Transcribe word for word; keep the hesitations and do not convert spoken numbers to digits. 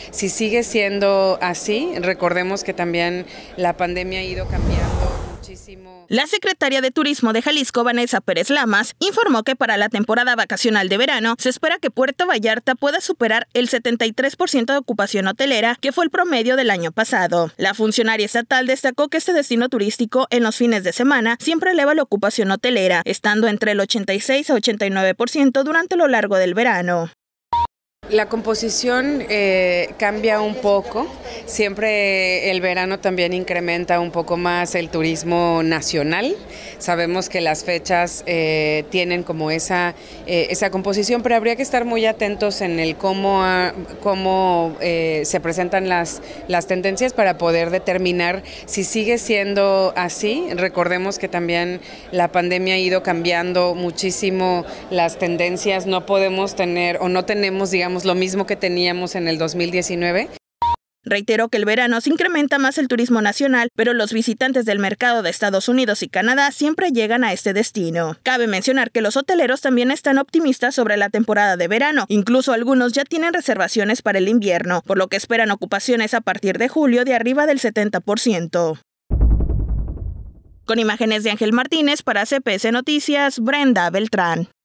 Si sigue siendo así, recordemos que también la pandemia ha ido cambiando muchísimo. La secretaria de Turismo de Jalisco, Vanessa Pérez Lamas, informó que para la temporada vacacional de verano se espera que Puerto Vallarta pueda superar el setenta y tres por ciento de ocupación hotelera, que fue el promedio del año pasado. La funcionaria estatal destacó que este destino turístico en los fines de semana siempre eleva la ocupación hotelera, estando entre el ochenta y seis a ochenta y nueve por ciento durante lo largo del verano. La composición eh, cambia un poco, siempre el verano también incrementa un poco más el turismo nacional, sabemos que las fechas eh, tienen como esa, eh, esa composición, pero habría que estar muy atentos en el cómo, a, cómo eh, se presentan las, las tendencias para poder determinar si sigue siendo así. Recordemos que también la pandemia ha ido cambiando muchísimo las tendencias, no podemos tener o no tenemos, digamos, lo mismo que teníamos en el dos mil diecinueve. Reiteró que el verano se incrementa más el turismo nacional, pero los visitantes del mercado de Estados Unidos y Canadá siempre llegan a este destino. Cabe mencionar que los hoteleros también están optimistas sobre la temporada de verano, incluso algunos ya tienen reservaciones para el invierno, por lo que esperan ocupaciones a partir de julio de arriba del setenta por ciento. Con imágenes de Ángel Martínez para C P S Noticias, Brenda Beltrán.